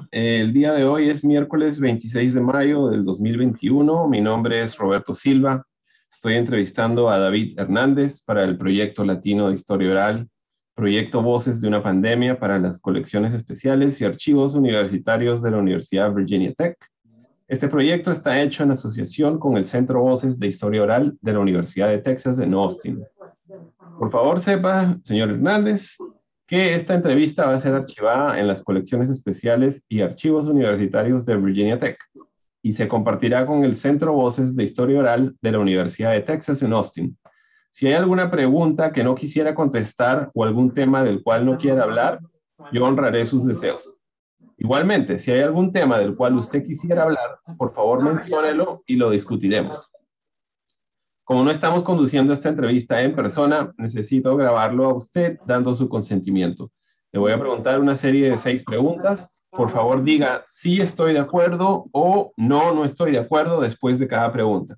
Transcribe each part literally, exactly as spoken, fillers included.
Eh, el día de hoy es miércoles veintiséis de mayo del dos mil veintiuno. Mi nombre es Roberto Silva. Estoy entrevistando a David Hernández para el proyecto latino de historia oral, proyecto Voces de una pandemia para las colecciones especiales y archivos universitarios de la Universidad Virginia Tech. Este proyecto está hecho en asociación con el Centro Voces de Historia Oral de la Universidad de Texas en Austin. Por favor, sepa, señor Hernández, que esta entrevista va a ser archivada en las colecciones especiales y archivos universitarios de Virginia Tech y se compartirá con el Centro Voces de Historia Oral de la Universidad de Texas en Austin. Si hay alguna pregunta que no quisiera contestar o algún tema del cual no quiera hablar, yo honraré sus deseos. Igualmente, si hay algún tema del cual usted quisiera hablar, por favor menciónelo y lo discutiremos. Como no estamos conduciendo esta entrevista en persona, necesito grabarlo a usted dando su consentimiento. Le voy a preguntar una serie de seis preguntas. Por favor, diga sí estoy de acuerdo o no, no estoy de acuerdo después de cada pregunta.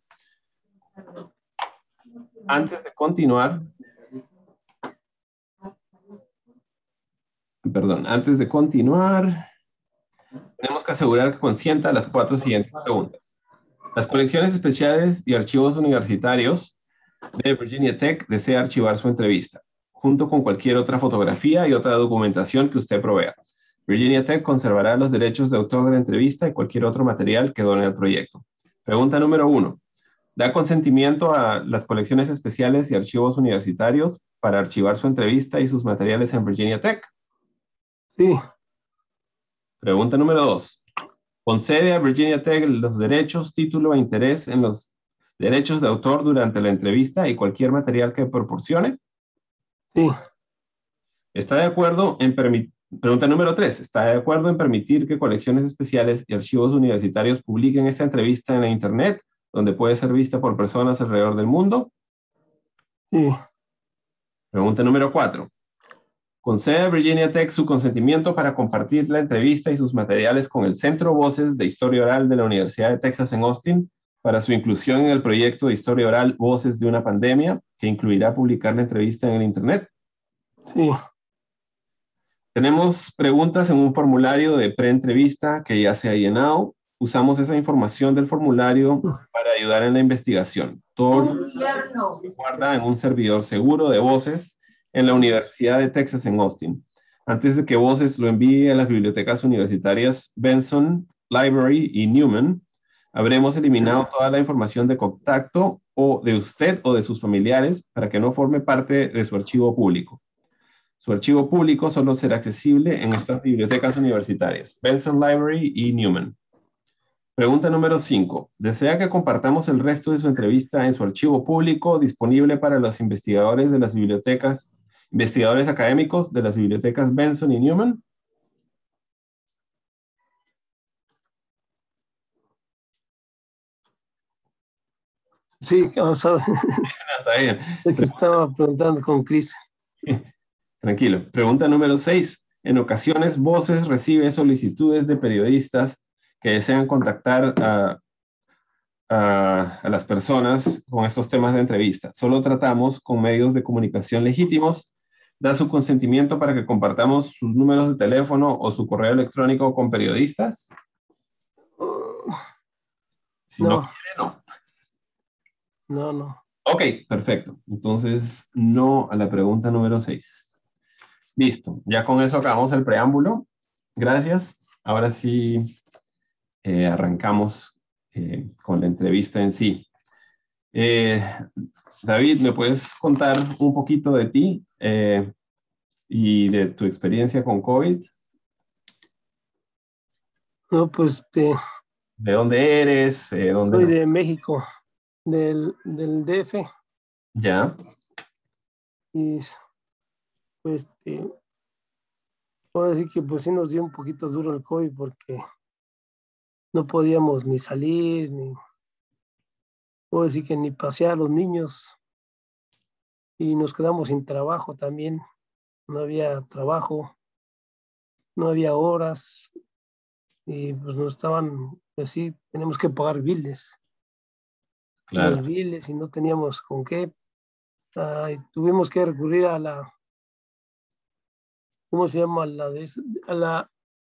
Antes de continuar, perdón, antes de continuar, tenemos que asegurar que consienta las cuatro siguientes preguntas. Las colecciones especiales y archivos universitarios de Virginia Tech desea archivar su entrevista, junto con cualquier otra fotografía y otra documentación que usted provea. Virginia Tech conservará los derechos de autor de la entrevista y cualquier otro material que done al proyecto. Pregunta número uno. ¿Da consentimiento a las colecciones especiales y archivos universitarios para archivar su entrevista y sus materiales en Virginia Tech? Sí. Pregunta número dos. ¿Concede a Virginia Tech los derechos, título e interés en los derechos de autor durante la entrevista y cualquier material que proporcione? Sí. ¿Está de acuerdo en permitir, pregunta número tres, ¿está de acuerdo en permitir que colecciones especiales y archivos universitarios publiquen esta entrevista en la internet, donde puede ser vista por personas alrededor del mundo? Sí. Pregunta número cuatro. ¿Concede a Virginia Tech su consentimiento para compartir la entrevista y sus materiales con el Centro Voces de Historia Oral de la Universidad de Texas en Austin para su inclusión en el proyecto de historia oral Voces de una pandemia, que incluirá publicar la entrevista en el internet? Sí. Tenemos preguntas en un formulario de preentrevista que ya se ha llenado. Usamos esa información del formulario para ayudar en la investigación. Todo se guarda en un servidor seguro de Voces en la Universidad de Texas en Austin. Antes de que Voces lo envíe a las bibliotecas universitarias Benson, Library y Newman, habremos eliminado toda la información de contacto o de usted o de sus familiares para que no forme parte de su archivo público. Su archivo público solo será accesible en estas bibliotecas universitarias, Benson Library y Newman. Pregunta número cinco. ¿Desea que compartamos el resto de su entrevista en su archivo público disponible para los investigadores de las bibliotecas, investigadores académicos de las bibliotecas Benson y Newman? Sí, avanzado. Está bien. Es que estaba preguntando con Chris. Tranquilo. Pregunta número seis. En ocasiones, Voces recibe solicitudes de periodistas que desean contactar a, a, a las personas con estos temas de entrevista. Solo tratamos con medios de comunicación legítimos. ¿Da su consentimiento para que compartamos sus números de teléfono o su correo electrónico con periodistas? Uh, Si no, no quiere, no. No, no. Ok, perfecto. Entonces, no a la pregunta número seis. Listo, ya con eso acabamos el preámbulo. Gracias. Ahora sí eh, arrancamos eh, con la entrevista en sí. Eh, David, ¿me puedes contar un poquito de ti eh, y de tu experiencia con COVID? No, pues este, ¿De dónde eres? Eh, ¿dónde soy no? de México, del, del D F. Ya. Y pues este, ahora sí que pues sí nos dio un poquito duro el COVID porque no podíamos ni salir, ni, puedo decir que ni pasear a los niños. Y nos quedamos sin trabajo también. No había trabajo, no había horas. Y pues no estaban, pues sí, tenemos que pagar biles. Los Claro. biles y no teníamos con qué. Ay, tuvimos que recurrir a la, ¿cómo se llama? La de, a la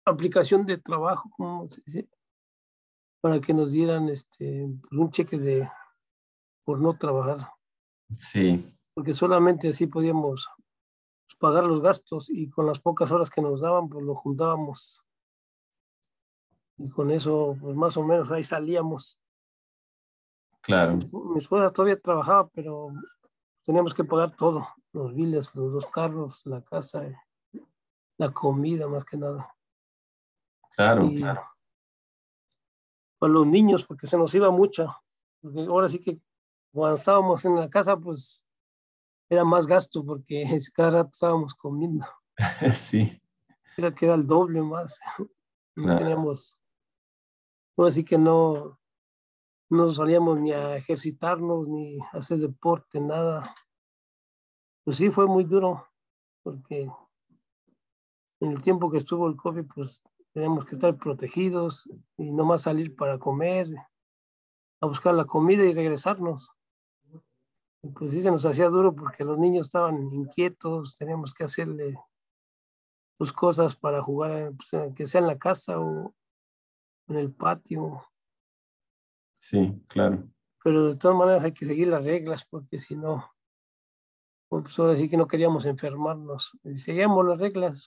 aplicación de trabajo, ¿cómo se dice? Para que nos dieran este, un cheque de, por no trabajar, Sí, porque solamente así podíamos pues, pagar los gastos y con las pocas horas que nos daban, pues lo juntábamos y con eso, pues más o menos ahí salíamos. claro. Mi esposa todavía trabajaba, pero teníamos que pagar todo, los biles, los dos carros, la casa, la comida más que nada. Claro, Y para los niños, porque se nos iba mucha, porque ahora sí que cuando estábamos en la casa, pues era más gasto porque cada rato estábamos comiendo. sí, Era que era el doble más. Nos claro, teníamos, ahora sí que no, no salíamos ni a ejercitarnos, ni a hacer deporte, nada. Pues sí, fue muy duro, porque en el tiempo que estuvo el COVID, pues teníamos que estar protegidos y no más salir para comer, a buscar la comida y regresarnos. Y pues sí se nos hacía duro porque los niños estaban inquietos, teníamos que hacerle pues, cosas para jugar, pues, que sea en la casa o en el patio. sí, claro, Pero de todas maneras hay que seguir las reglas porque si no, pues ahora sí que no queríamos enfermarnos. Y seguíamos las reglas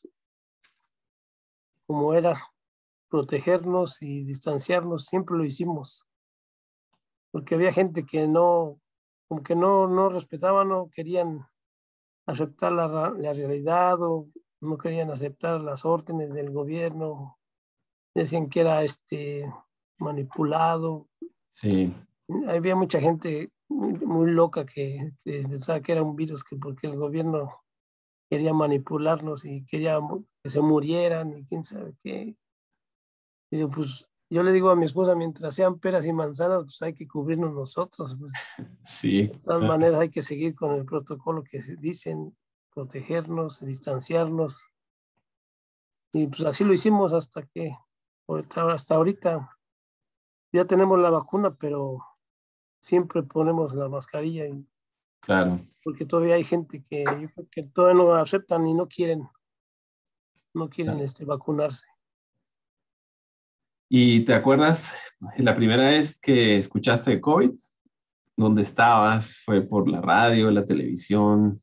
como era protegernos y distanciarnos, siempre lo hicimos, porque había gente que no, como que no, no respetaban, no querían aceptar la, la realidad o no querían aceptar las órdenes del gobierno, decían que era este manipulado. sí, Había mucha gente muy, muy loca que, que pensaba que era un virus, que porque el gobierno quería manipularnos y quería que se murieran y quién sabe qué. Y yo, pues, yo le digo a mi esposa, mientras sean peras y manzanas, pues hay que cubrirnos nosotros. Pues, sí, de todas claro, maneras hay que seguir con el protocolo que se dicen, protegernos, distanciarnos. Y pues así lo hicimos hasta que, hasta ahorita ya tenemos la vacuna, pero siempre ponemos la mascarilla y, claro. porque todavía hay gente que yo creo que todavía no aceptan y no quieren, no quieren Claro. este, vacunarse. ¿Y te acuerdas la primera vez que escuchaste de COVID? ¿Dónde estabas? ¿Fue por la radio, la televisión?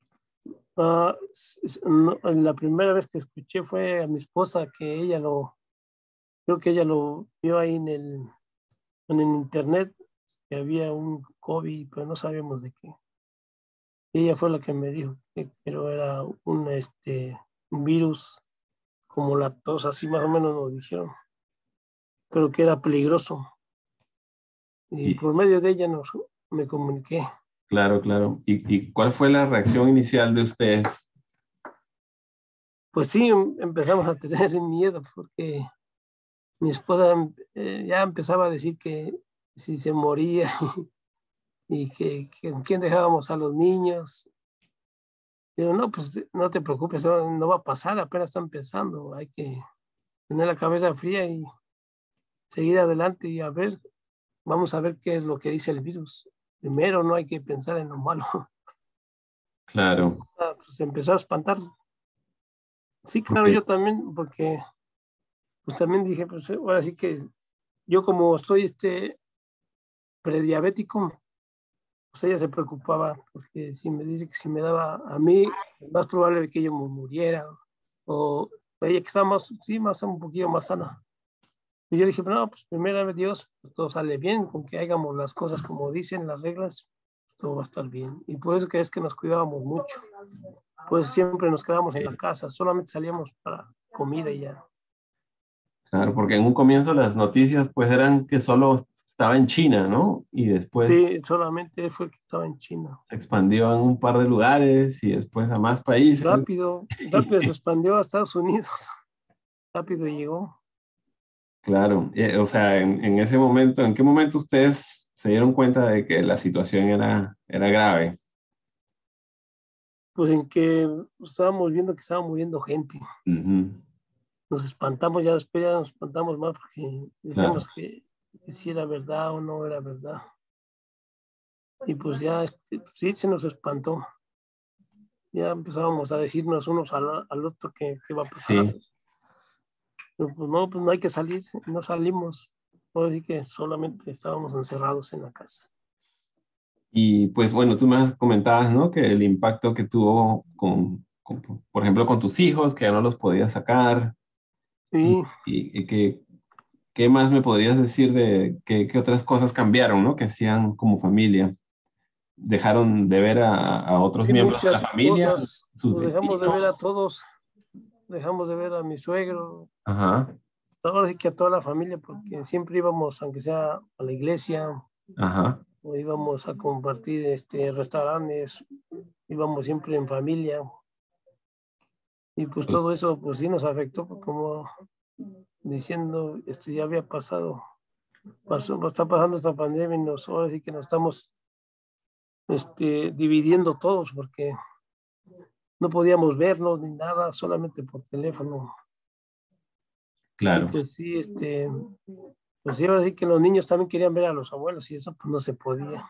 Uh, no, la primera vez que escuché fue a mi esposa, que ella lo, creo que ella lo vio ahí en el, en el internet, que había un COVID, pero no sabíamos de qué. Y ella fue la que me dijo que pero era un, este, un virus como la tos, así más o menos nos dijeron, pero que era peligroso. Y Y, por medio de ella nos, me comuniqué. claro, claro. ¿Y, y cuál fue la reacción inicial de ustedes? Pues sí, em- empezamos a tener ese miedo porque mi esposa em- eh, ya empezaba a decir que si se moría y que, que con quién dejábamos a los niños. Digo, no, pues no te preocupes, no, no va a pasar, apenas está empezando. Hay que tener la cabeza fría y seguir adelante y a ver, vamos a ver qué es lo que dice el virus. Primero no hay que pensar en lo malo. Claro, Ah, pues se empezó a espantar. Sí, claro, porque, yo también, porque pues también dije, pues ahora sí que yo como estoy este prediabético, pues ella se preocupaba, porque si me dice que si me daba a mí, es más probable que yo me muriera, o ella que estaba más, sí, más un poquito más sana. Y yo dije, no, pues primero Dios, pues, todo sale bien, con que hagamos las cosas como dicen las reglas, todo va a estar bien. Y por eso que es que nos cuidábamos mucho. Pues siempre nos quedamos en la casa, solamente salíamos para comida y ya. claro, porque en un comienzo las noticias pues eran que solo estaba en China, ¿no? Y después Sí, solamente fue que estaba en China. se expandió en un par de lugares y después a más Y países. rápido, rápido se expandió a Estados Unidos, rápido llegó. Claro, eh, o sea, en, en ese momento, ¿en qué momento ustedes se dieron cuenta de que la situación era, era grave? Pues en que estábamos viendo que estaba muriendo gente. Ujú, Nos espantamos, ya después ya nos espantamos más porque claro, decíamos que, que si era verdad o no era verdad. Y pues ya este, sí se nos espantó. Ya empezábamos a decirnos unos al, al otro qué, qué va a pasar. sí. Pero, pues no, pues no hay que salir, no salimos. Ahora sí que solamente estábamos encerrados en la casa. Y pues bueno, tú me has comentabas, ¿no? Que el impacto que tuvo con, con, por ejemplo, con tus hijos, que ya no los podías sacar. Y, Sí, y, y que, ¿qué más me podrías decir de qué, qué otras cosas cambiaron, ¿no? Que hacían como familia. ¿Dejaron de ver a, a otros sí, miembros de la muchas familia, cosas. sus Pues dejamos de ver a vecinos? todos, dejamos de ver a mi suegro, Ajá, ahora sí que a toda la familia, porque siempre íbamos, aunque sea a la iglesia, ajá, o íbamos a compartir este, restaurantes, íbamos siempre en familia. Y pues todo eso, pues sí nos afectó, pues, como diciendo, esto ya había pasado, pasó, está pasando esta pandemia y nos, ahora sí que nos estamos este, dividiendo todos porque no podíamos vernos ni nada, solamente por teléfono. Y claro. pues sí, este, pues sí, ahora sí que los niños también querían ver a los abuelos y eso pues no se podía.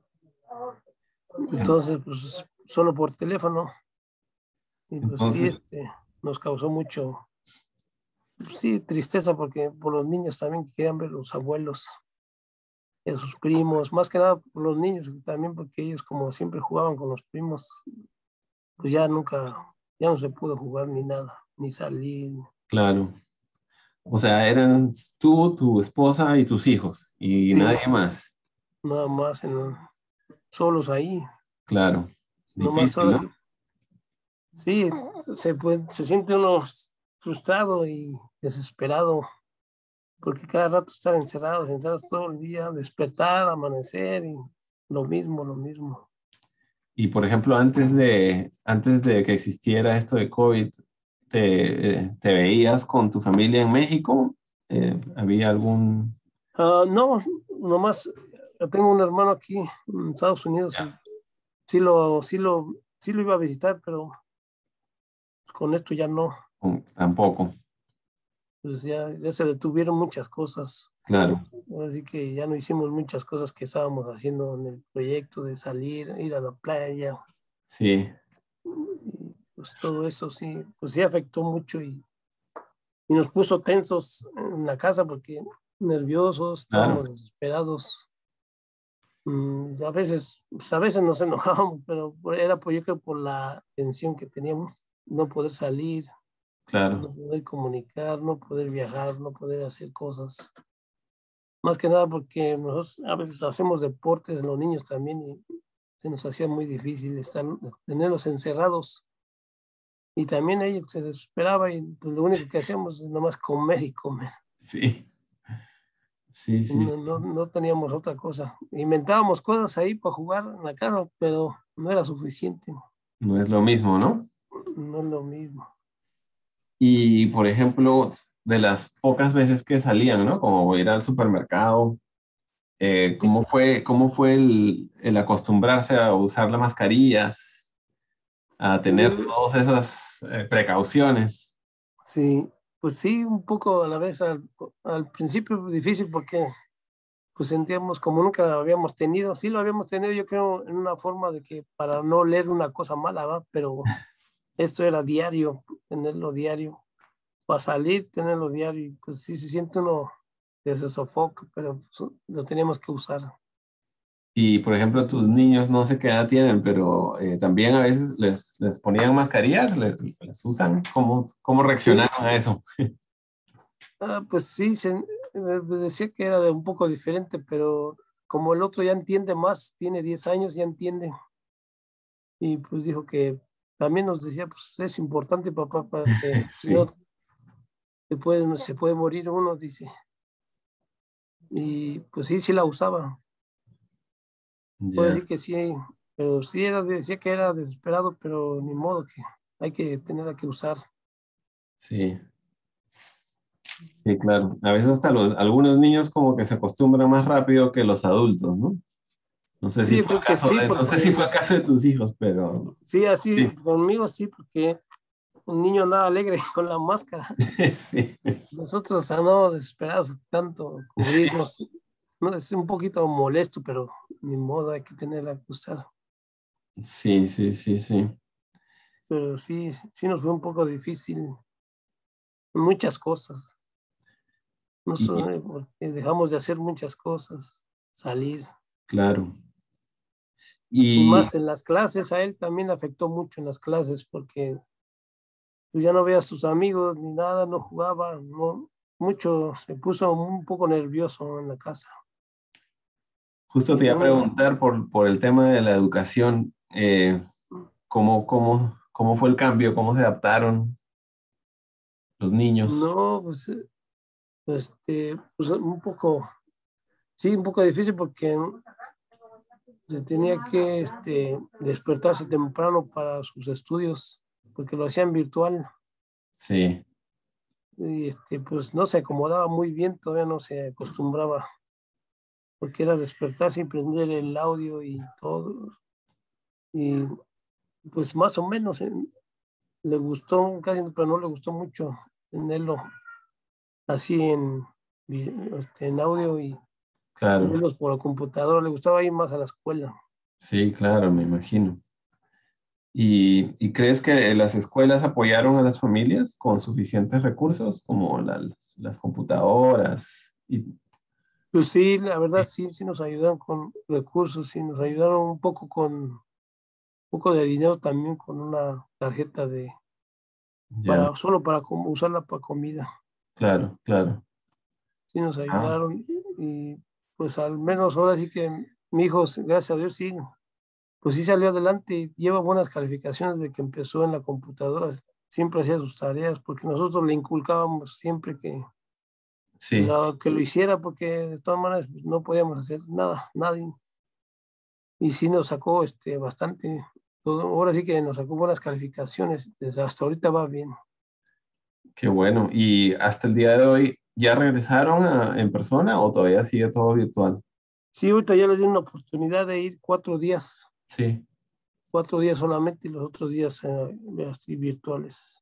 Entonces, pues solo por teléfono. Y pues sí, Entonces, este, nos causó mucho, pues, sí, tristeza porque por los niños también que querían ver a los abuelos y a sus primos, más que nada por los niños, también porque ellos como siempre jugaban con los primos, pues ya nunca, ya no se pudo jugar ni nada, ni salir, claro. O sea, eran tú, tu esposa y tus hijos y sí, nadie más. nada más en, solos ahí, Claro. nomás Difícil, ahora ¿no? sí, sí, es- se, puede, se siente uno frustrado y desesperado, porque cada rato estar encerrados, encerrados todo el día, despertar, amanecer y lo mismo, lo mismo. Y por ejemplo, antes de, antes de que existiera esto de COVID, ¿te, eh, te veías con tu familia en México? Eh, ¿había algún... Ah, no, nomás yo tengo un hermano aquí en Estados Unidos y sí lo, sí lo, sí lo iba a visitar, pero con esto ya no, un- tampoco, pues ya, ya se detuvieron muchas cosas. claro, Así que ya no hicimos muchas cosas que estábamos haciendo en el proyecto de salir, ir a la playa, sí, y pues todo eso sí, pues sí afectó mucho y, y nos puso tensos en la casa porque nerviosos, claro. estábamos desesperados. Mm, a veces, pues a veces nos enojábamos, pero era por, yo creo por la tensión que teníamos, no poder salir, Claro. no poder comunicar, no poder viajar, no poder hacer cosas. Más que nada porque nosotros a veces hacemos deportes, los niños también, y se nos hacía muy difícil estar, tenerlos encerrados. Y también ellos se desesperaba y pues, lo único que hacíamos es nomás comer y comer. Sí, sí, Y sí, no, no, no teníamos otra cosa. Inventábamos cosas ahí para jugar en la casa, pero no era suficiente. no es lo mismo, ¿no? No es lo mismo. Y por ejemplo, de las pocas veces que salían, ¿no? Como ir al supermercado, eh, Sí, ¿cómo fue, cómo fue el, el acostumbrarse a usar las mascarillas, a tener sí, todas esas eh, precauciones? sí, pues sí, un poco a la vez al, al principio difícil porque pues sentíamos como nunca lo habíamos tenido. Sí lo habíamos tenido, yo creo, en una forma de que para no leer una cosa mala, ¿va? Pero esto era diario, tenerlo diario. Para salir, tenerlo diario, y pues sí se siente uno que se sofoca, pero pues, lo teníamos que usar. Y por ejemplo, tus niños no sé qué edad tienen, pero eh, también a veces les, les ponían mascarillas, les, les usan. ¿Cómo, cómo Sí, reaccionaron a eso? ah, pues sí, se, me decía que era de un poco diferente, pero como el otro ya entiende más, tiene diez años, ya entiende, y pues dijo que también nos decía, pues es importante, papá, para que si no Sí, se puede, se puede morir uno, dice. Y pues sí, sí la usaba. Puedo ya, decir que sí, pero sí era, decía que era desesperado, pero ni modo que hay que tener que usar. sí. Sí, claro. A veces hasta los, algunos niños como que se acostumbran más rápido que los adultos, ¿no? No sé Sí, si yo fue el creo que caso sí, de, no sé si porque fue el caso de tus hijos, pero sí, así sí, conmigo sí, porque un niño andaba alegre con la máscara. sí, Nosotros andamos desesperados, tanto cubrirnos. No, es un poquito molesto, pero ni modo, hay que tenerla que usar. sí, sí, sí, sí. Pero sí, sí nos fue un poco difícil. muchas cosas. No Y sé, porque dejamos de hacer muchas cosas, salir. claro. Y Y más en las clases, a él también le afectó mucho en las clases porque pues, ya no veía a sus amigos ni nada, no jugaba, no, mucho, se puso un poco nervioso en la casa. justo Y te iba a no, preguntar por, por el tema de la educación, eh, ¿cómo, cómo, cómo fue el cambio? ¿Cómo se adaptaron los niños? no, pues, eh, este, pues un poco, sí, un poco difícil porque se tenía que este, despertarse temprano para sus estudios, porque lo hacían virtual. Sí, Y este, pues no se acomodaba muy bien, todavía no se acostumbraba, porque era despertarse y prender el audio y todo. Y pues más o menos eh, le gustó, casi, pero no le gustó mucho tenerlo así en, vi- este, en audio y claro, verlos por la computadora, le gustaba ir más a la escuela. sí, claro, me imagino. ¿Y, y crees que las escuelas apoyaron a las familias con suficientes recursos, como las, las computadoras? Y, Pues sí, la verdad sí, sí, sí nos ayudaron con recursos, sí nos ayudaron un poco con un poco de dinero también con una tarjeta de, ya, para, solo para com- usarla para comida. claro, claro. Sí nos Ah, ayudaron y pues al menos ahora sí que mi hijo, gracias a Dios, sí, pues sí salió adelante y lleva buenas calificaciones de que empezó en la computadora. Siempre hacía sus tareas porque nosotros le inculcábamos siempre que sí, lo, que lo hiciera porque de todas maneras pues, no podíamos hacer nada, nadie. Y sí nos sacó este, bastante, todo, ahora sí que nos sacó buenas calificaciones, desde hasta ahorita va bien. qué bueno. ¿Y hasta el día de hoy ya regresaron a- en persona o todavía sigue todo virtual? Sí, ahorita ya les di una oportunidad de ir cuatro días, Sí, cuatro días solamente y los otros días eh, así virtuales.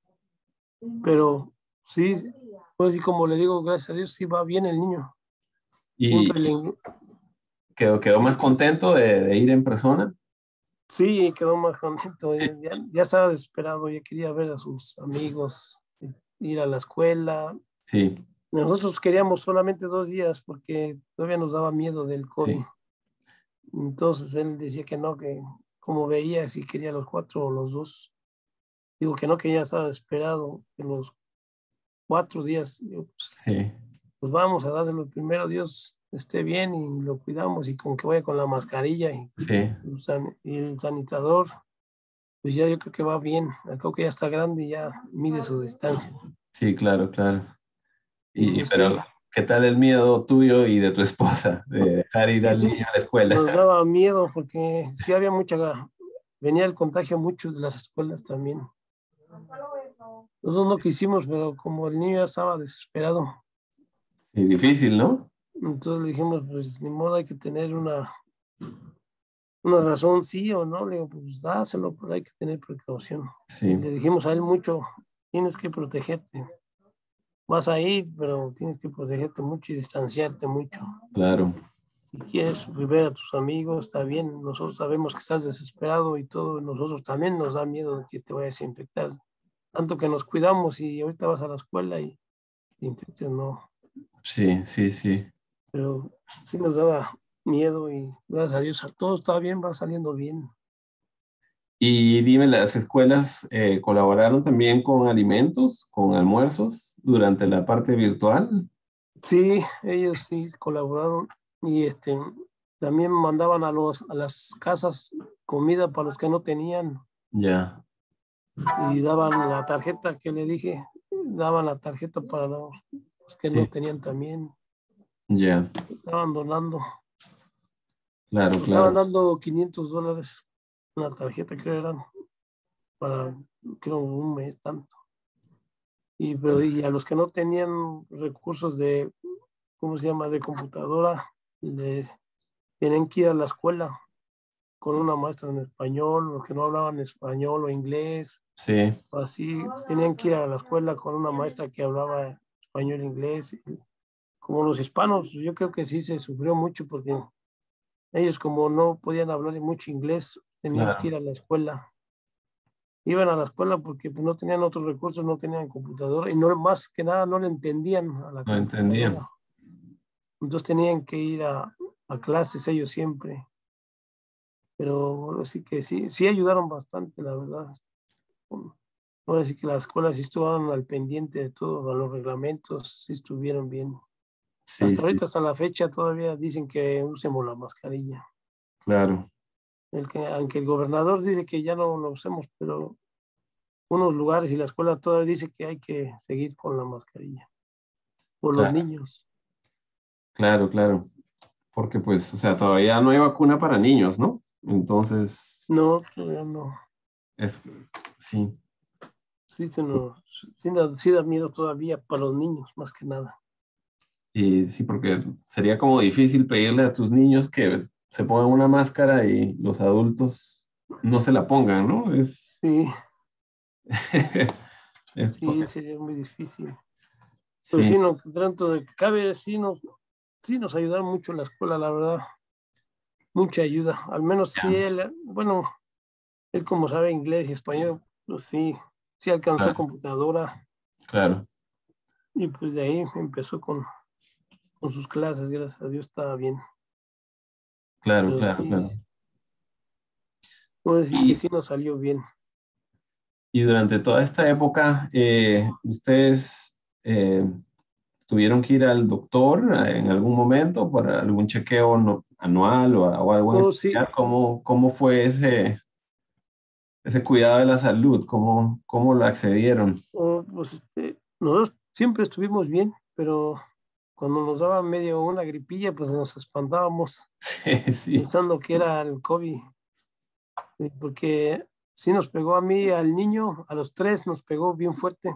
Pero sí, pues y como le digo, gracias a Dios, sí va bien el niño. y Siempre le, quedó, quedó más contento de, de ir en persona. sí, quedó más contento. Ya, ya, ya estaba desesperado, ya quería ver a sus amigos, ir a la escuela. Sí, Nosotros queríamos solamente dos días porque todavía nos daba miedo del COVID. sí, Entonces él decía que no, que como veía si quería los cuatro o los dos. Digo que no, que ya estaba desesperado en los cuatro días. Digo, pues, sí, pues vamos a dárselo primero, Dios esté bien y lo cuidamos y con que vaya con la mascarilla y, sí, el san- y el sanitador, pues ya yo creo que va bien. Creo que ya está grande y ya mide su distancia. sí, claro, claro. Y Y, y- pues pero, sí, ¿qué tal el miedo tuyo y de tu esposa de dejar ir sí, al sí, niño a la escuela? nos daba miedo porque sí había mucha, venía el contagio mucho de las escuelas también. Nosotros no quisimos, pero como el niño ya estaba desesperado, Sí, difícil, ¿no? entonces le dijimos, pues ni modo, hay que tener una, una razón, sí o no. Le digo, pues dáselo, pero hay que tener precaución. Y Sí, le dijimos a él mucho, tienes que protegerte. Vas a ir, pero tienes que protegerte mucho y distanciarte mucho. claro, Si quieres ver a tus amigos, está bien. Nosotros sabemos que estás desesperado y todo. Nosotros también nos da miedo de que te vayas a infectar. Tanto que nos cuidamos y ahorita vas a la escuela y te infectas, no. sí, sí, sí. Pero sí nos daba miedo y gracias a Dios todo está bien, va saliendo bien. Y dime, ¿las escuelas eh, colaboraron también con alimentos, con almuerzos durante la parte virtual? Sí, ellos sí colaboraron y este, también mandaban a, los, a las casas comida para los que no tenían Ya, y daban la tarjeta que le dije, daban la tarjeta para los, los que no sí, tenían también, ya, estaban donando, claro, nos estaban claro, dando quinientos dólares una tarjeta que eran para, creo, un mes tanto. Y, pero, y a los que no tenían recursos de, ¿cómo se llama?, de computadora, les tienen que ir a la escuela con una maestra en español, los que no hablaban español o inglés, sí, o así, tenían que ir a la escuela con una maestra que hablaba español e inglés. Como los hispanos, yo creo que sí se sufrió mucho porque ellos como no podían hablar mucho inglés, tenían que claro. ir a la escuela. iban a la escuela porque pues, no tenían otros recursos, no tenían computadora y no más que nada no le entendían a la No entendía. computadora. Entonces tenían que ir a, a clases ellos siempre. Pero ahora sí que sí, sí ayudaron bastante, la verdad. Ahora sí que las escuelas sí estuvieron al pendiente de todo, a los reglamentos, sí estuvieron bien. Sí, Hasta sí, ahorita, hasta la fecha, todavía dicen que usemos la mascarilla. claro, El que, aunque el gobernador dice que ya no lo usemos, pero unos lugares y la escuela todavía dice que hay que seguir con la mascarilla por los claro, niños. claro, claro. Porque pues, o sea, todavía no hay vacuna para niños, ¿no? Entonces, No, todavía no. es, sí, Sí, se nos, sí, da, sí da miedo todavía para los niños, más que nada. y sí, porque sería como difícil pedirle a tus niños que se pongan una máscara y los adultos no se la pongan, ¿no? Es, Sí, es sí, porque, sería muy difícil. Pero sí, sí, no, tanto de que cabe, sí nos, sí nos ayudaron mucho en la escuela, la verdad. Mucha ayuda. Al menos sí ya, él, bueno, él como sabe inglés y español, pues sí, sí alcanzó claro, computadora claro, y pues de ahí empezó con, con sus clases, gracias a Dios estaba bien. claro, Pero claro, sí, claro. sí, puedo decir que Y, sí nos salió bien. y durante toda esta época, eh, ustedes eh, tuvieron que ir al doctor eh, en algún momento para algún chequeo no- anual o, o algo en Oh, sí, especial. ¿Cómo, cómo fue ese, ese cuidado de la salud? ¿Cómo, cómo lo accedieron? oh, pues este, nosotros siempre estuvimos bien, pero cuando nos daba medio una gripilla, pues nos espantábamos Sí, sí, pensando que era el COVID, eh, porque sí nos pegó a mí, al niño, a los tres nos pegó bien fuerte.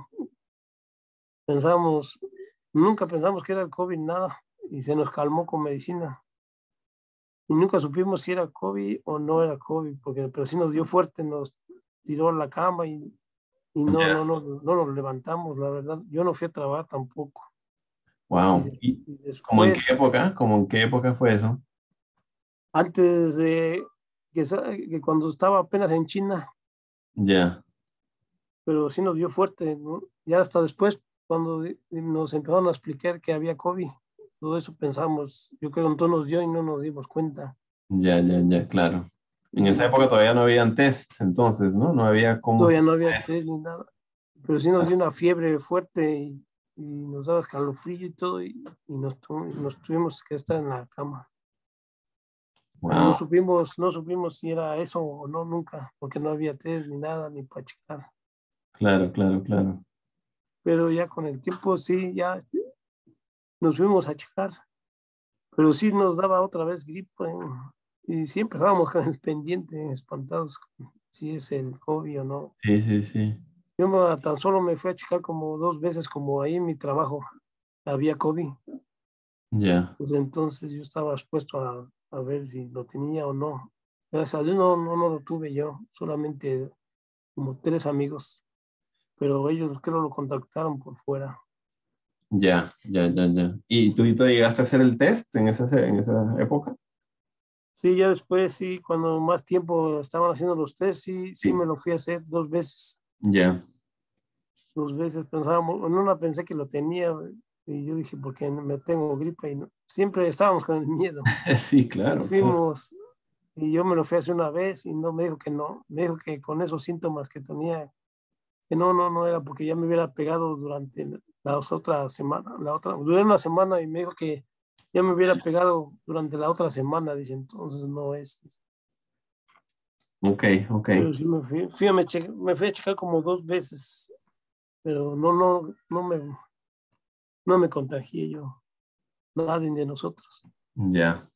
Pensamos, nunca pensamos que era el COVID, nada, y se nos calmó con medicina. Y nunca supimos si era COVID o no era COVID, porque pero sí nos dio fuerte, nos tiró a la cama y, y no, no, ya, no, no nos levantamos, la verdad. Yo no fui a trabajar tampoco. Y, wow. de- ¿Y y cómo en qué después, época? ¿Cómo en qué época fue eso? antes de que, sa- que cuando estaba apenas en China, Ya, pero sí nos dio fuerte, ¿no? Ya hasta después, cuando di- nos empezaron a explicar que había COVID, todo eso pensamos, yo creo que entonces nos dio y no nos dimos cuenta. ya, ya, ya, claro. En esa Y época todavía no habían tests, entonces, ¿no? No había cómo todavía saber no había eso. test ni nada, pero sí nos dio una fiebre fuerte y, y nos daba escalofrío y todo, y, y nos, tu- nos tuvimos que estar en la cama. Pero no Wow, supimos, no supimos si era eso o no, nunca, porque no había test ni nada, ni para checar. claro, claro, claro. Pero ya con el tiempo sí, ya este, nos fuimos a checar, pero sí nos daba otra vez gripe, ¿eh? Y sí empezábamos con el pendiente, espantados si es el COVID o no. Sí, sí, sí. Yo me- tan solo me fui a checar como dos veces, como ahí en mi trabajo había COVID. Ya, Pues entonces yo estaba expuesto a, a ver si lo tenía o no. Gracias a Dios no, no, no lo tuve yo, solamente como tres amigos, pero ellos creo lo contactaron por fuera. ya, ya, ya, ya. ¿Y tú, tú llegaste a hacer el test en esa, en esa época? Sí, ya después, sí, cuando más tiempo estaban haciendo los test, sí, sí Sí, me lo fui a hacer dos veces. ya. Dos veces pensábamos, en una pensé que lo tenía y yo dije, porque me tengo gripe y no- siempre estábamos con el miedo. Sí, Y claro, claro. fuimos, y yo me lo fui a hacer una vez y no me dijo que no, me dijo que con esos síntomas que tenía, que no, no, no era porque ya me hubiera pegado durante las otras semanas, la otra, duré una semana y me dijo que ya me hubiera pegado durante la otra semana, dice, entonces no es. Ok, ok. Pero sí me fui, fui a me, che- me fui a checar como dos veces, pero no, no, no me, no me contagié yo, nadie de nosotros. Ya.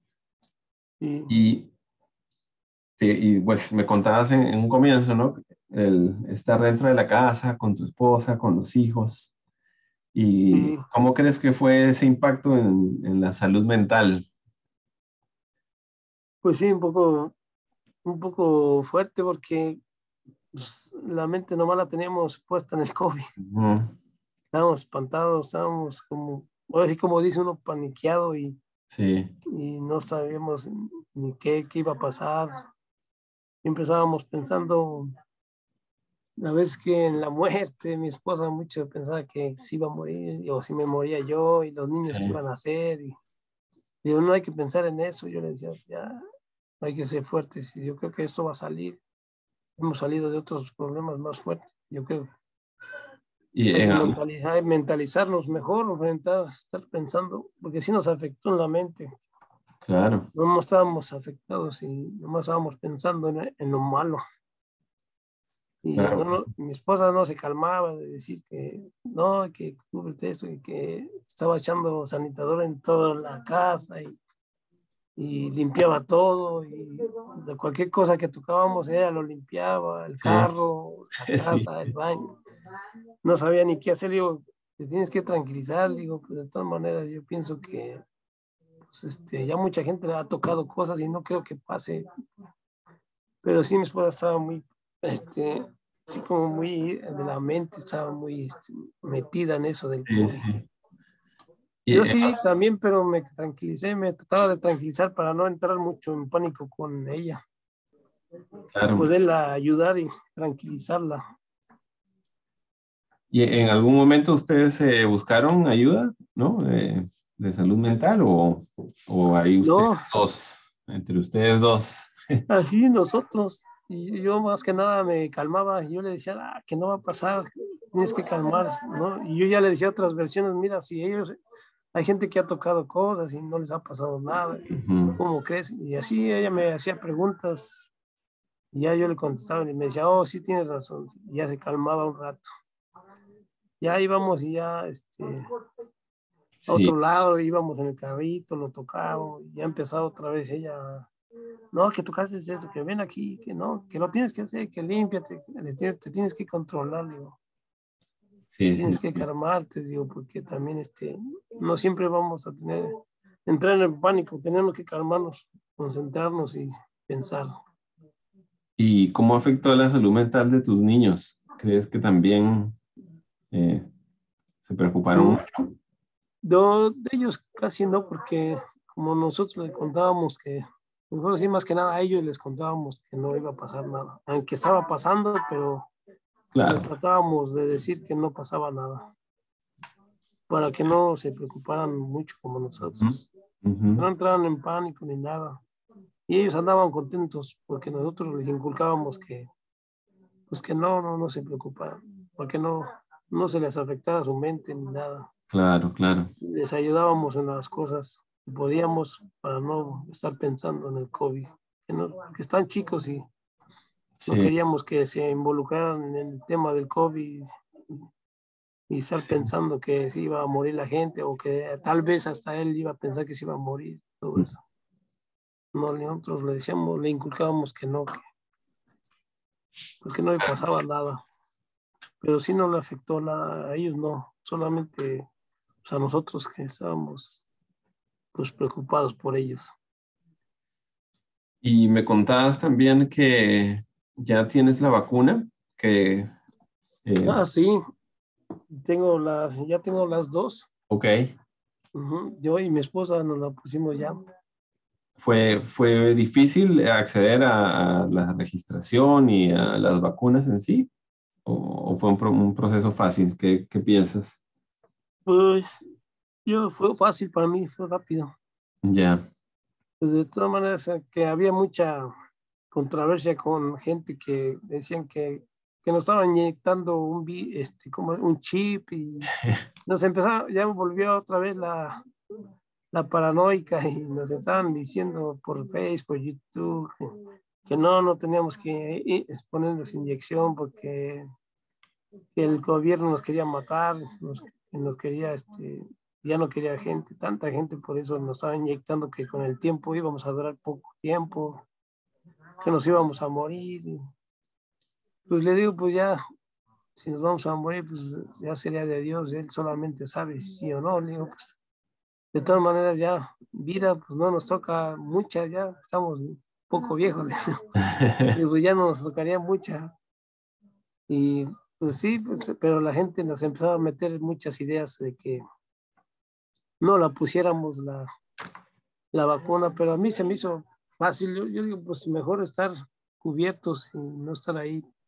Y, Y, sí, y pues me contabas en, en un comienzo, ¿no? El estar dentro de la casa con tu esposa, con los hijos. ¿Y y cómo crees que fue ese impacto en, en la salud mental? pues sí, un poco, un poco fuerte porque pues, la mente nomás la teníamos puesta en el COVID. Ujú, Estábamos espantados, estábamos como, ahora sí como dice uno, paniqueado y, sí, y no sabíamos ni qué, qué iba a pasar. Siempre estábamos pensando la vez que en la muerte mi esposa mucho pensaba que sí iba a morir, o si me moría yo, y los niños que Sí. iban a hacer, y digo, no hay que pensar en eso. Yo le decía, ya, hay que ser fuertes, y yo creo que esto va a salir. Hemos salido de otros problemas más fuertes. Yo creo Y hay en, que al- mentalizar, mentalizarnos mejor, orientar, estar pensando, porque sí nos afectó en la mente. claro, No estábamos afectados y no estábamos pensando en, en lo malo. Y no, claro, no, mi esposa no se calmaba de decir que no, que cúbrete eso, y que estaba echando sanitador en toda la casa, y, y limpiaba todo, y de cualquier cosa que tocábamos ella lo limpiaba, el sí, carro, la sí, casa, el baño. No sabía ni qué hacer. Digo, te tienes que tranquilizar. Digo, pues de todas maneras yo pienso que pues, este, ya mucha gente le ha tocado cosas y no creo que pase. Pero sí, mi esposa estaba muy, este, así como muy de la mente, estaba muy este, metida en eso del sí, COVID. sí. Y, Yo eh, sí, también, pero me tranquilicé, me trataba de tranquilizar para no entrar mucho en pánico con ella y claro, poderla ayudar y tranquilizarla. ¿y en algún momento ustedes eh, buscaron ayuda, ¿no? Eh, de salud mental o, o ahí ustedes No, dos, entre ustedes dos? así nosotros. Y yo más que nada me calmaba. Y yo le decía, ah, que no va a pasar, tienes que calmar, ¿no? Y yo ya le decía otras versiones, mira, si ellos, hay gente que ha tocado cosas y no les ha pasado nada, Ujú. ¿cómo crees? Y así ella me hacía preguntas y ya yo le contestaba y me decía, oh, sí tienes razón. Y ya se calmaba un rato. Ya íbamos y ya, este, a Sí, otro lado, íbamos en el carrito, lo tocaba, y ya empezaba otra vez ella. No, que tocaste eso, que ven aquí, que no, que lo tienes que hacer, que límpiate, que te, te tienes que controlar, digo, sí, sí, tienes que sí. calmarte, digo, porque también este, no siempre vamos a tener, entrar en el pánico, tenemos que calmarnos, concentrarnos y pensar. ¿Y cómo afectó la salud mental de tus niños? ¿Crees que también eh, se preocuparon Mm, mucho? do- de ellos casi no, porque como nosotros les contábamos que, mejor sí, más que nada a ellos les contábamos que no iba a pasar nada, aunque estaba pasando, pero le Claro. tratábamos de decir que no pasaba nada, para que no se preocuparan mucho como Ujú, nosotros, ujú. que no entraran en pánico ni nada. Y ellos andaban contentos porque nosotros les inculcábamos que, pues que no, no, no se preocuparan, porque no, no se les afectara su mente ni nada. Claro, claro. Les ayudábamos en las cosas que podíamos para no estar pensando en el COVID, que, no, que están chicos y no Sí, queríamos que se involucraran en el tema del COVID y estar sí. pensando que se iba a morir la gente, o que tal vez hasta él iba a pensar que se iba a morir, todo eso. No, nosotros le decíamos, le inculcábamos que no, que, pues que no le pasaba nada, pero sí no le afectó nada a ellos, no, solamente pues, a nosotros que estábamos pues preocupados por ellos. Y me contabas también que ya tienes la vacuna, que, eh, Ah, sí, tengo la, ya tengo las dos. ok, Uh-huh. Yo y mi esposa nos la pusimos ya. fue, fue difícil acceder a, a la registración y a las vacunas en sí, o, o fue un, pro- un proceso fácil. ¿Qué, qué piensas? Pues yo fue fácil para mí, fue rápido. Ya, Pues de todas maneras, eh, que había mucha controversia con gente que decían que, que nos estaban inyectando un, vi- este, como un chip, y nos empezó, ya volvió otra vez la, la paranoica, y nos estaban diciendo por Facebook, por YouTube, que, que no, no teníamos que i- exponernos inyección porque que el gobierno nos quería matar, nos, nos quería, este, ya no quería gente, tanta gente, por eso nos estaba inyectando que con el tiempo íbamos a durar poco tiempo, que nos íbamos a morir. Y, pues le digo, pues ya, si nos vamos a morir, pues ya sería de Dios, Él solamente sabe si sí o no. Le digo, pues de todas maneras ya, vida, pues no nos toca mucha, ya estamos un poco viejos, y pues ya no nos tocaría mucha. Y pues sí, pues, pero la gente nos empezó a meter muchas ideas de que no la pusiéramos la, la vacuna, pero a mí se me hizo fácil. Yo, yo digo, pues mejor estar cubiertos y no estar ahí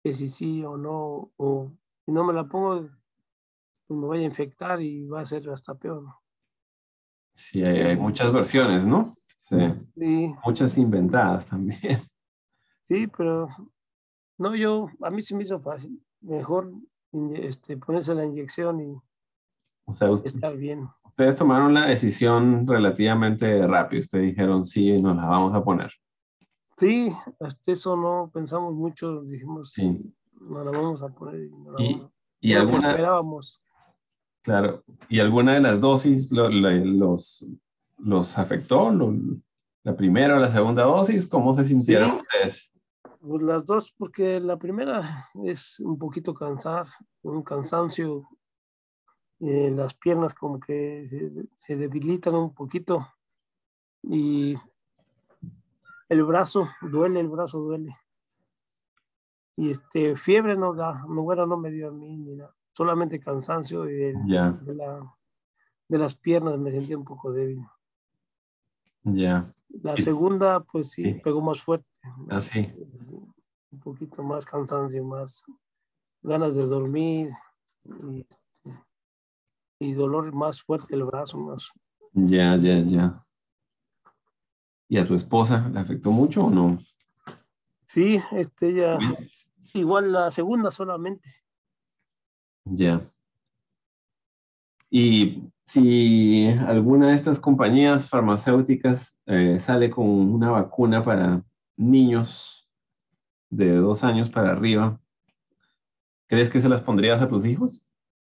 que si sí o no, o si no me la pongo, pues me voy a infectar y va a ser hasta peor, ¿no? Sí, hay, hay Y, muchas versiones, ¿no? Sí, sí, muchas inventadas también. sí, pero no, yo, a mí se me hizo fácil. Mejor inye- este, ponerse la inyección y O sea, us- estar bien. ustedes tomaron la decisión relativamente rápido. Ustedes dijeron, sí, nos la vamos a poner. Sí, hasta eso no pensamos mucho, dijimos, Sí. sí, nos la vamos a poner y nos la Y, vamos a... y Es lo que alguna, esperábamos. claro, ¿y alguna de las dosis lo- le- los, los afectó? ¿Lo- ¿La primera o la segunda dosis? ¿Cómo se sintieron Sí, ustedes? pues las dos, porque la primera es un poquito cansar, un cansancio, eh, las piernas como que se, se debilitan un poquito y el brazo duele, el brazo duele. Y este, fiebre no da, no, bueno, no me dio a mí ni nada, solamente cansancio y el- Ya, de, la, de las piernas me sentía un poco débil. ya. La Y- segunda, pues sí, Sí, pegó más fuerte, más, así. es un poquito más cansancio, más ganas de dormir y, y dolor más fuerte el brazo, más. Ya, ya, ya. ¿Y a tu esposa le afectó mucho o no? Sí, este ya, igual la segunda solamente. Ya. Y si alguna de estas compañías farmacéuticas eh, sale con una vacuna para niños de dos años para arriba, ¿crees que se las pondrías a tus hijos?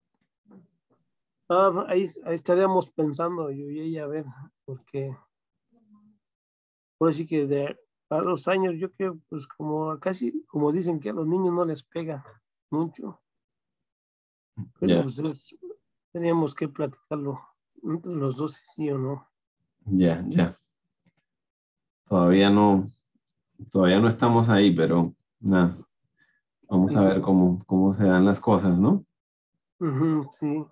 Ah, ahí, ahí estaríamos pensando yo y ella a ver, porque pues sí que de a los años yo creo, pues como casi, como dicen que a los niños no les pega mucho, pero Ya, pues es, teníamos que platicarlo entre los dos, si sí o no. ya, ya. Todavía no, todavía no estamos ahí, pero nada, vamos a Sí, ver cómo, cómo se dan las cosas, ¿no? ujú, sí.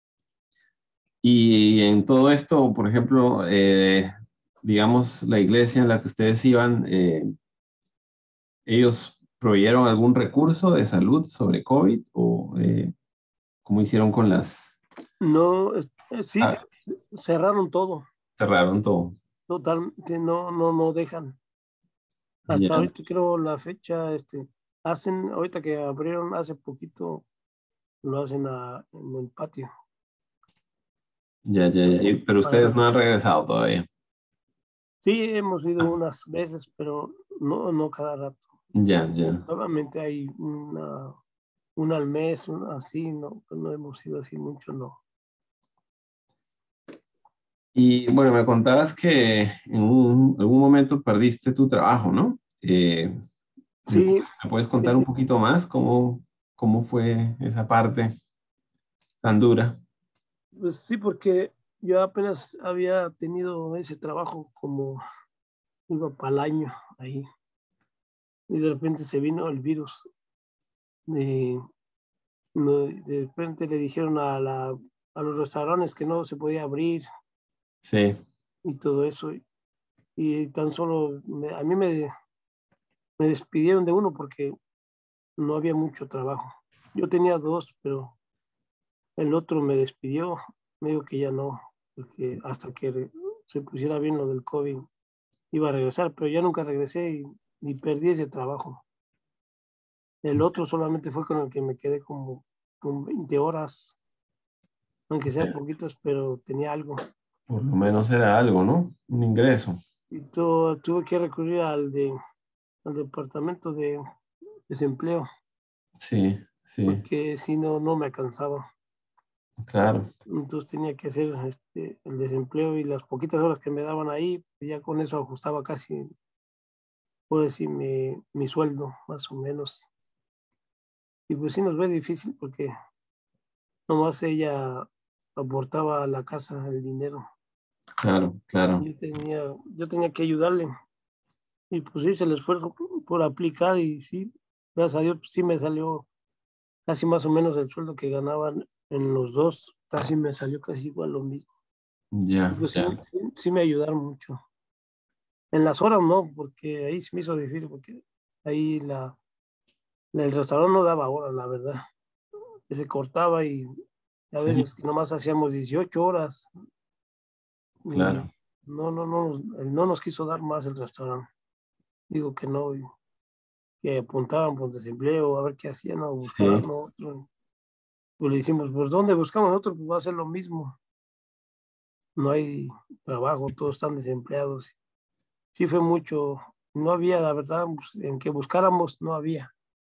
Y en todo esto, por ejemplo, eh, digamos, la iglesia en la que ustedes iban, eh, ¿ellos proveyeron algún recurso de salud sobre COVID o eh, cómo hicieron con las... No, es- eh, sí, Ah, cerraron todo, cerraron todo. totalmente, no, no, no dejan. Hasta Ya, ahorita creo la fecha, este, hacen, ahorita que abrieron hace poquito, lo hacen a- en el patio. ya, ya, ya. Y- Pero ustedes no han regresado todavía. Sí, hemos ido Ah, unas veces, pero no, no cada rato. ya, ya. Solamente hay una, una al mes, una así, no, pues no hemos ido así mucho, no. Y bueno, me contabas que en un, algún momento perdiste tu trabajo, ¿no? Eh, ¿me, Sí, me puedes contar un eh, poquito más cómo, cómo fue esa parte tan dura? pues sí, porque yo apenas había tenido ese trabajo como iba para el año ahí, y de repente se vino el virus. De, no, de repente le dijeron a, la, a los restaurantes que no se podía abrir Sí, y todo eso. Y, y tan solo me- a mí me, me despidieron de uno porque no había mucho trabajo. Yo tenía dos, pero el otro me despidió, me dijo que ya no, porque hasta que re- se pusiera bien lo del COVID iba a regresar, pero ya nunca regresé y, y perdí ese trabajo. El otro solamente fue con el que me quedé como con veinte horas, aunque sea poquitas, pero tenía algo. por lo menos era algo, ¿no? Un ingreso. Y tu- tuve que recurrir al, de, al departamento de desempleo, Sí, sí, porque si no, no me alcanzaba. claro. Entonces tenía que hacer este, el desempleo y las poquitas horas que me daban ahí, ya con eso ajustaba casi, por decir, mi, mi sueldo, más o menos. Y pues sí nos ve difícil porque nomás ella aportaba a la casa el dinero. Claro, claro. Yo tenía, yo tenía que ayudarle. Y pues hice el esfuerzo por aplicar y sí, gracias a Dios, pues, sí me salió casi más o menos el sueldo que ganaban en los dos, casi me salió casi igual lo mismo. Y Ya, pues sí, ya. sí, sí me ayudaron mucho. En las horas no, porque ahí se me hizo difícil, porque ahí la, El restaurante no daba horas, la verdad. Se cortaba y a Sí, veces nomás hacíamos dieciocho horas y claro, no, no, no, nos- no nos quiso dar más el restaurante. Digo que no, y que apuntaban por desempleo, a ver qué hacían, o buscaban sí, otro. Pues le decimos, pues ¿dónde buscamos otro? Pues va a ser lo mismo. No hay trabajo, todos están desempleados. Sí fue mucho, no había, la verdad, pues, en que buscáramos, no había,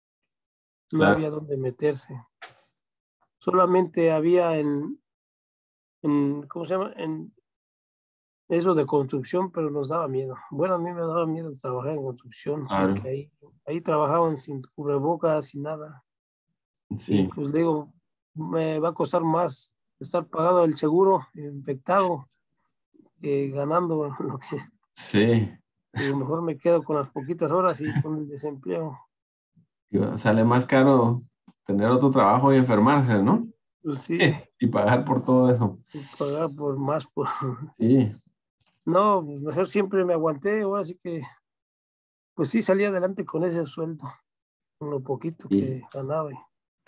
no claro, había dónde meterse. Solamente había en, en, ¿cómo se llama? En eso de construcción, pero nos daba miedo. Bueno, a mí me daba miedo trabajar en construcción, porque claro, ahí, ahí trabajaban sin cubrebocas, sin nada. Y sí, pues digo, me va a costar más estar pagado el seguro infectado que ganando lo que sí. digo, mejor me quedo con las poquitas horas y con el desempleo. Digo, sale más caro tener otro trabajo y enfermarse, ¿no? Pues sí, Y pagar por todo eso. pagar por más, por... Sí, No, pues mejor siempre me aguanté, ahora sí que, pues sí salí adelante con ese sueldo, con lo poquito y, que ganaba. Y,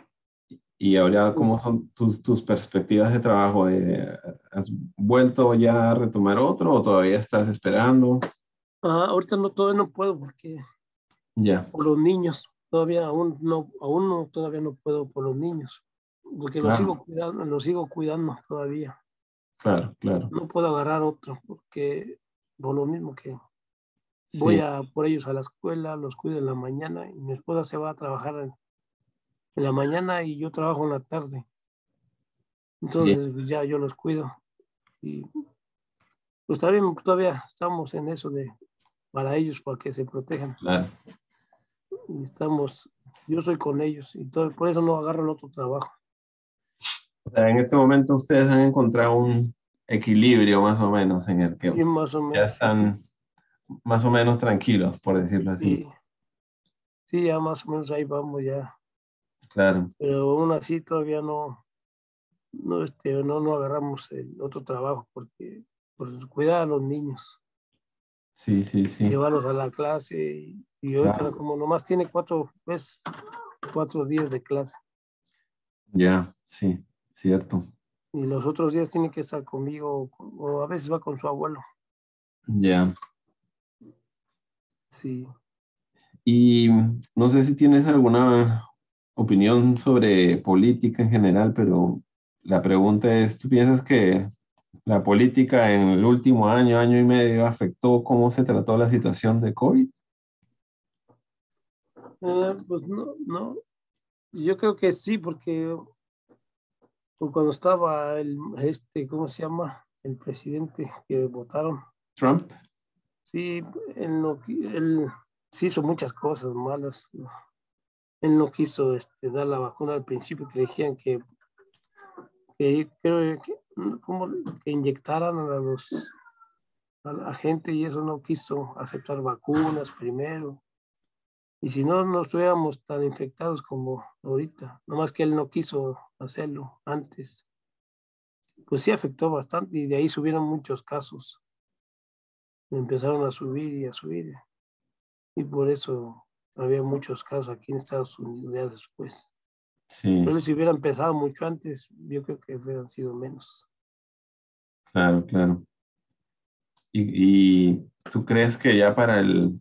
y ahora, pues, ¿cómo son tus, tus perspectivas de trabajo? Eh, ¿has vuelto ya a retomar otro o todavía estás esperando? ah, ahorita no, todavía no puedo porque Ya, por los niños, todavía aún no, aún no, todavía no puedo por los niños, porque los sigo claro, cuidando, los sigo cuidando todavía. claro, claro. No puedo agarrar otro porque por lo mismo que voy Sí, a por ellos a la escuela, los cuido en la mañana y mi esposa se va a trabajar en, en la mañana y yo trabajo en la tarde. sí, Entonces pues, ya yo los cuido y pues también todavía estamos en eso de para ellos, para que se protejan. claro. Y estamos, yo soy con ellos y todo, por eso no agarro el otro trabajo. O sea, en este momento ustedes han encontrado un equilibrio más o menos en el que Sí, más o ya menos, sí. están más o menos tranquilos, por decirlo así. Sí, sí, ya más o menos ahí vamos ya. Claro, Pero aún así todavía no, no, este, no, no agarramos el otro trabajo porque por cuidar a los niños, sí, sí, sí, llevarlos a la clase y, y ahorita claro. como nomás tiene cuatro, pues, cuatro días de clase Ya, sí, cierto. y los otros días tiene que estar conmigo o, o a veces va con su abuelo. Ya. Sí. Y no sé si tienes alguna opinión sobre política en general, pero la pregunta es, ¿tú piensas que la política en el último año, año y medio afectó cómo se trató la situación de COVID? Eh, pues no, no, yo creo que sí, porque pues, cuando estaba el, este, ¿cómo se llama? El presidente que votaron, Trump, sí, él, no, qui- él sí hizo muchas cosas malas. Él no quiso este, dar la vacuna al principio, que decían que, que, creo que, como que inyectaran a los a la gente y eso no quiso aceptar vacunas primero. Y si no, no estuviéramos tan infectados como ahorita, nomás que él no quiso hacerlo antes. Pues sí afectó bastante y de ahí subieron muchos casos. Empezaron a subir y a subir. Y por eso había muchos casos aquí en Estados Unidos ya después. sí, Pero si hubiera empezado mucho antes, yo creo que hubieran sido menos. claro, claro. ¿Y, y tú crees que ya para el,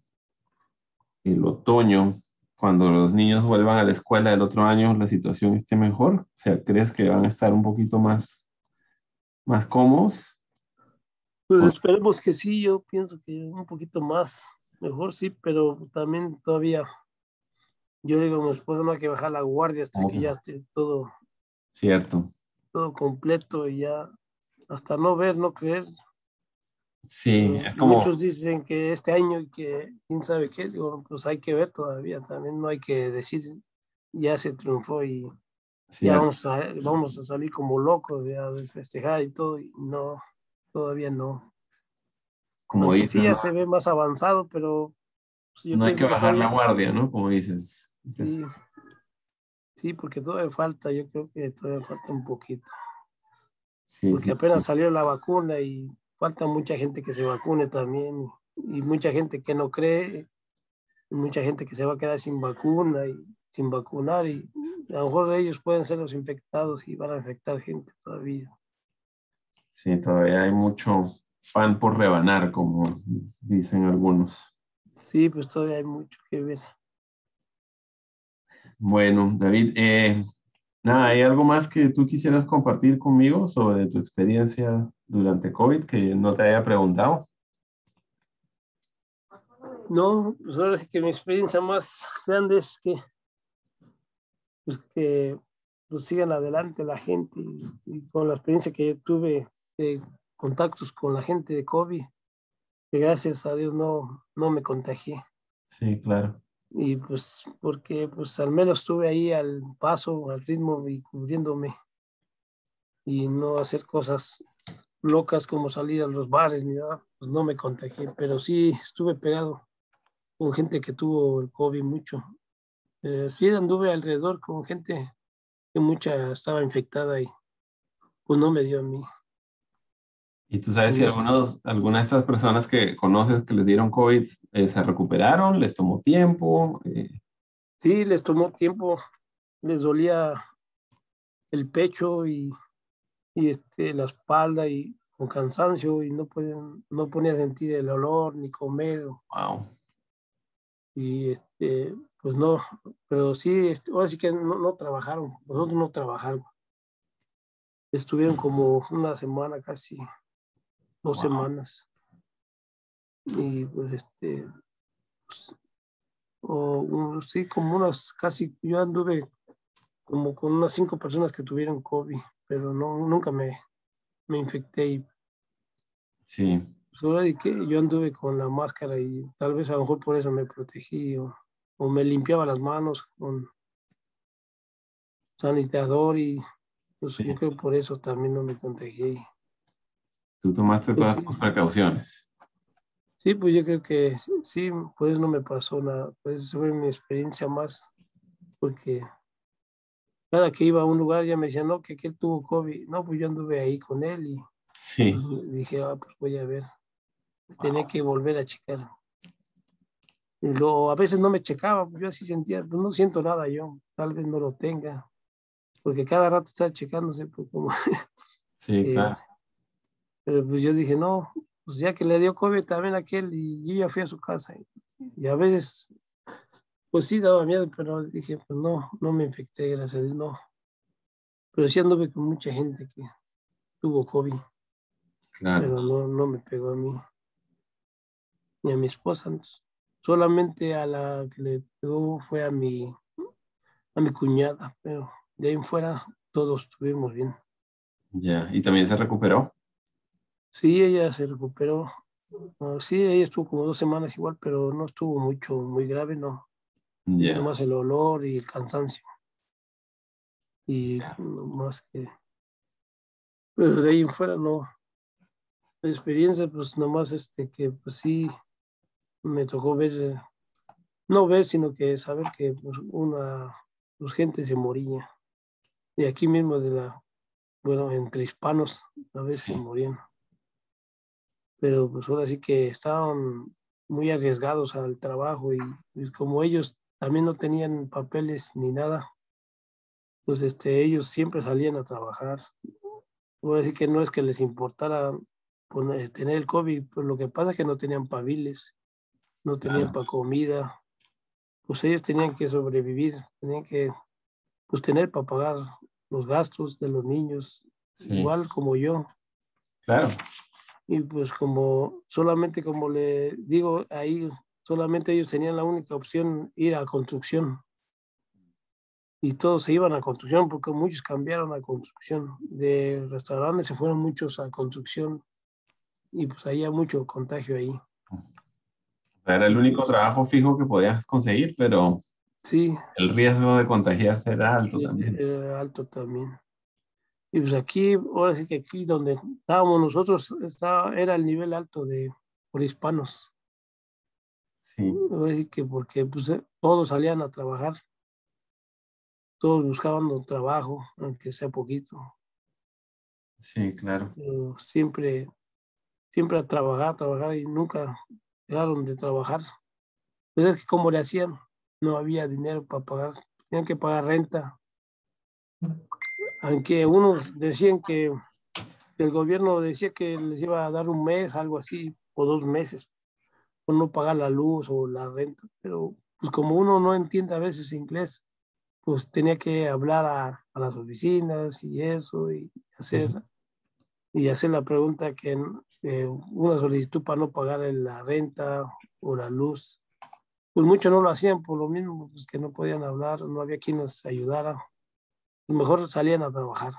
el otoño, cuando los niños vuelvan a la escuela el otro año, la situación esté mejor? O sea, ¿crees que van a estar un poquito más, más cómodos? Pues O- esperemos que sí, yo pienso que un poquito más, mejor sí, pero también todavía, yo digo a mi esposa no hay que bajar la guardia hasta como que que, ya esté todo, cierto. todo completo y ya, hasta no ver, no creer. Sí, Eh, es como, muchos dicen que este año y que quién sabe qué, digo, pues hay que ver todavía, también no hay que decir ya se triunfó y ya cierto, vamos a, vamos a salir como locos ya de festejar y todo, y no, todavía no. como Aunque dices, sí ya no, se ve más avanzado, pero pues, yo no hay que pienso que bajar la todavía guardia, ¿no? Como dices. Dices, sí, sí, porque todavía falta, yo creo que todavía falta un poquito, sí, porque sí, sí, apenas salió la vacuna y falta mucha gente que se vacune también y mucha gente que no cree, y mucha gente que se va a quedar sin vacuna y sin vacunar y a lo mejor ellos pueden ser los infectados y van a infectar gente todavía. Sí, todavía hay mucho pan por rebanar, como dicen algunos. Sí, pues todavía hay mucho que ver. Bueno, David, eh, nada, ¿hay algo más que tú quisieras compartir conmigo sobre tu experiencia durante COVID que no te haya preguntado? No, pues ahora sí que mi experiencia más grande es que, pues que pues sigan adelante la gente y, y con la experiencia que yo tuve de contactos con la gente de COVID, que gracias a Dios no, no me contagié. Sí, claro. Y pues porque pues al menos estuve ahí al paso, al ritmo y cubriéndome y no hacer cosas locas como salir a los bares ni nada, pues no me contagié, pero sí estuve pegado con gente que tuvo el COVID mucho. Eh, sí anduve alrededor con gente que mucha estaba infectada y pues no me dio a mí. ¿Y tú sabes Pues si gracias. algunos, alguna de estas personas que conoces que les dieron COVID eh, se recuperaron? ¿Les tomó tiempo? Eh, Sí, les tomó tiempo, les dolía el pecho y, y este, la espalda y con cansancio y no pueden, no ponía a sentir el olor ni comer wow. y este, pues no, pero sí, este, ahora sí que no, no trabajaron, nosotros no trabajaron. Estuvieron como una semana, casi dos Wow. semanas. Y pues este, pues, o, un- sí, como unas casi, yo anduve como con unas cinco personas que tuvieron COVID, pero no, nunca me, me infecté. Y Sí, pues ahora sí que yo anduve con la máscara y tal vez a lo mejor por eso me protegí o, o me limpiaba las manos con sanitizador y pues sí. yo creo por eso también no me contagié. Tú tomaste Pues todas sí, tus precauciones. sí, pues yo creo que sí, sí, pues no me pasó nada, pues fue mi experiencia más, porque cada que iba a un lugar ya me decían, no, que aquel tuvo COVID, no, pues yo anduve ahí con él y pues, Sí. dije, ah, pues voy a ver, tenía Wow. que volver a checar. Y luego a veces no me checaba, pues yo así sentía, pues no siento nada yo, tal vez no lo tenga, porque cada rato estaba checándose, pues como, Sí, eh, claro. pero pues yo dije, no, pues ya que le dio COVID también a aquel y yo ya fui a su casa. Y, y a veces pues sí, daba miedo, pero dije, pues no, no me infecté, gracias a Dios, no. Pero sí anduve con mucha gente que tuvo COVID, Claro. pero no, no me pegó a mí ni a mi esposa. No. Solamente a la que le pegó fue a mi, a mi cuñada, pero de ahí en fuera todos estuvimos bien. Ya. ¿Y también se recuperó? Sí, ella se recuperó. Ah, sí, ella estuvo como dos semanas igual, pero no estuvo mucho, muy grave, no. Sí, Ya. nomás el olor y el cansancio. Y Ya. no más que, pero de ahí en fuera no. La experiencia, pues nomás este que pues sí me tocó ver, eh, no ver, sino que saber que pues, una pues, gente se moría. Y aquí mismo de la, bueno, entre hispanos a veces se Sí. morían. Pero pues ahora sí que estaban muy arriesgados al trabajo y, y como ellos también no tenían papeles ni nada, pues este, ellos siempre salían a trabajar. Ahora sí que no es que les importara poner- tener el COVID, pues lo que pasa es que no tenían papeles, no tenían Claro. para comida, pues ellos tenían que sobrevivir, tenían que pues tener para pagar los gastos de los niños, Sí. igual como yo. Claro. Y pues como solamente como le digo ahí, solamente ellos tenían la única opción ir a construcción. Y todos se iban a construcción porque muchos cambiaron a construcción. De restaurantes se fueron muchos a construcción y pues había mucho contagio ahí. O sea, era el Y único pues trabajo fijo que podías conseguir, pero sí, el riesgo de contagiarse era alto era también. era alto también. Y pues aquí, ahora sí que aquí donde estábamos nosotros, estaba, era el nivel alto de por hispanos. Sí, Ahora sí que porque pues, eh, todos salían a trabajar, todos buscaban un trabajo, aunque sea poquito. sí, claro. Pero siempre, siempre a trabajar, a trabajar y nunca dejaron de trabajar. Pero es que como le hacían, no había dinero para pagar. tenían que pagar renta. Aunque unos decían que, que el gobierno decía que les iba a dar un mes, algo así, o dos meses, por no pagar la luz o la renta. Pero pues como uno no entiende a veces inglés, pues tenía que hablar a, a las oficinas y eso, y hacer, y hacer la pregunta que eh, una solicitud para no pagar la renta o la luz. Pues muchos no lo hacían por lo mismo, pues que no podían hablar, no había quien nos ayudara. Mejor salían a trabajar.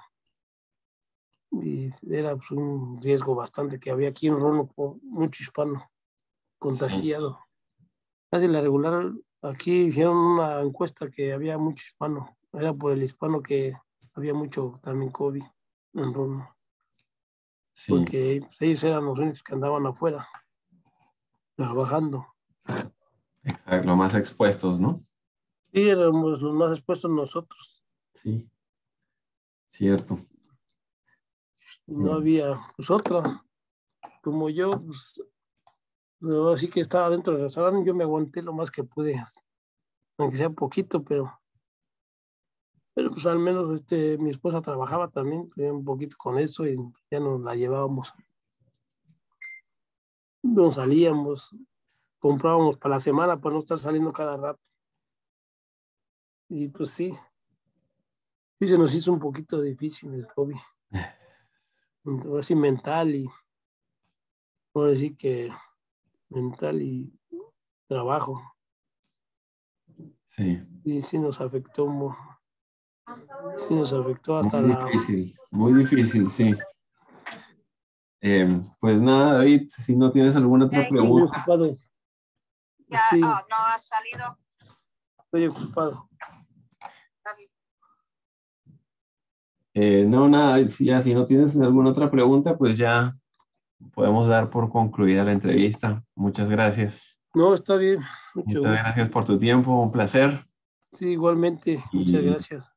Y era pues, un riesgo bastante que había aquí en Rónoco, mucho hispano Sí. contagiado. Casi la regular, aquí hicieron una encuesta que había mucho hispano. Era por el hispano que había mucho también COVID en Rónoco, Sí, porque pues, ellos eran los únicos que andaban afuera trabajando. exacto, lo más expuestos, ¿no? Y éramos los más expuestos nosotros. Sí, cierto. No Eh, había pues otra. Como yo, pues, así que estaba dentro del restaurante, yo me aguanté lo más que pude, aunque sea poquito, pero, pero pues al menos este, mi esposa trabajaba también, un poquito con eso y ya nos la llevábamos. Nos salíamos, comprábamos para la semana para no estar saliendo cada rato. Y pues sí, sí se nos hizo un poquito difícil el hobby. Ahora sí mental y ahora sí que mental y trabajo. sí, Y sí nos afectó, sí nos afectó hasta muy la... difícil, muy difícil, sí. Eh, pues nada, David, si no tienes alguna otra Estoy muy pregunta. ocupado. Sí, oh, no has salido. Estoy ocupado. Eh, no, nada, si ya si no tienes alguna otra pregunta, pues ya podemos dar por concluida la entrevista. Muchas gracias. No, está bien, mucho Muchas gusto. gracias por tu tiempo, un placer. Sí, igualmente, muchas Y gracias.